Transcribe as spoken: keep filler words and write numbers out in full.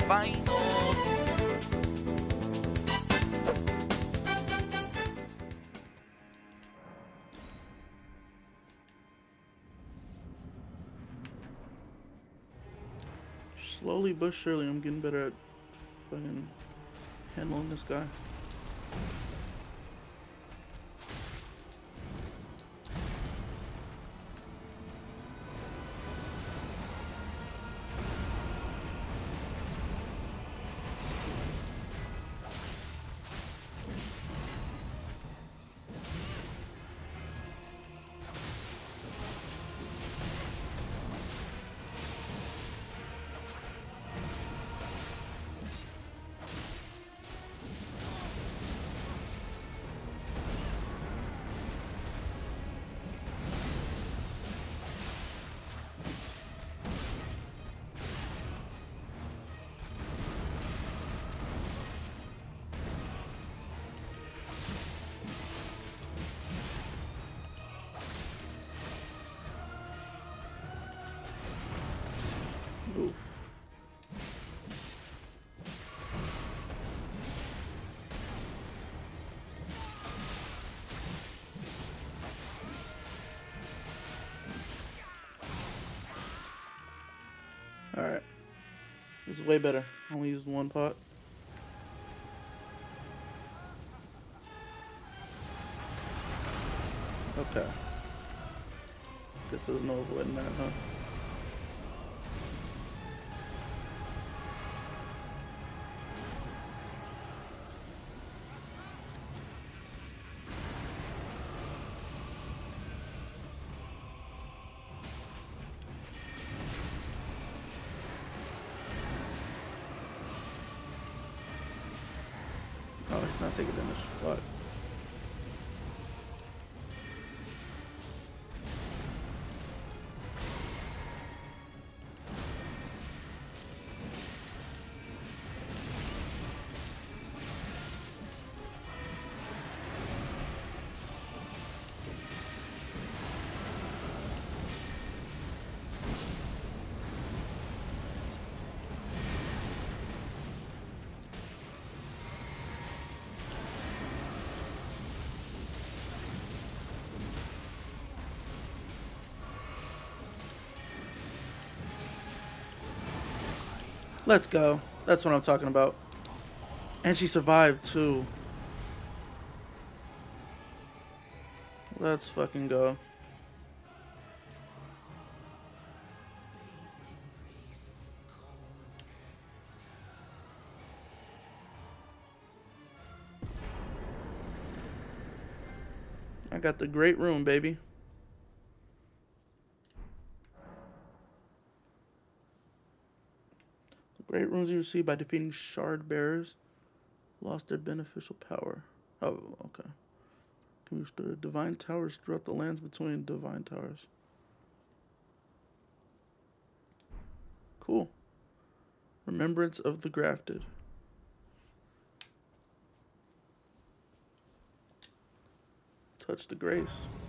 finals. Slowly but surely, I'm getting better at fucking handling this guy. Oof. Alright. This is way better. I only used one pot. Okay. Guess there's no avoiding that, huh? Oh, he's not taking damage. Fuck. Let's go. That's what I'm talking about. And she survived too. Let's fucking go. I got the great room, baby. Great runes you receive by defeating shard bearers lost their beneficial power. Oh, okay. Can you restore divine towers throughout the lands between divine towers? Cool. Remembrance of the Grafted. Touch the grace.